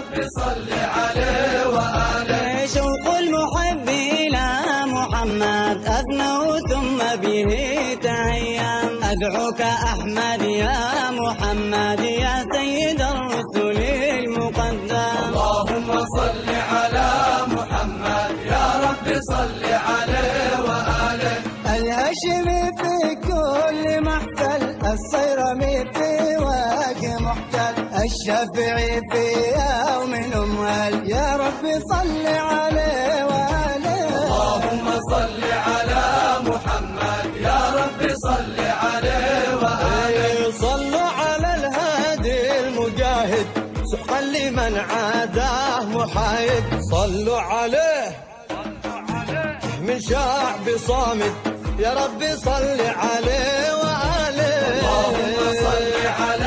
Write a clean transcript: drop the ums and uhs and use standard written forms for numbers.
رب صل عليه وآله. شوق المحب إلى محمد أثنوا ثم به تهيم. أدعوك أحمد يا محمد يا سيد الرسل المقدم. اللهم صل على محمد يا رب صل عليه وآله. الهاشمي في كل محفل، الصيرمي في وجه محتل، الشافعي في يوم أمهل، يا رب صل عليه وآله. اللهم صل على محمد يا رب صل عليه وآله. صلوا على الهادي المجاهد، سحقا لمن عاداه محايد. صلوا عليه من شعب صامد، يا رب صل عليه وآله. اللهم صل على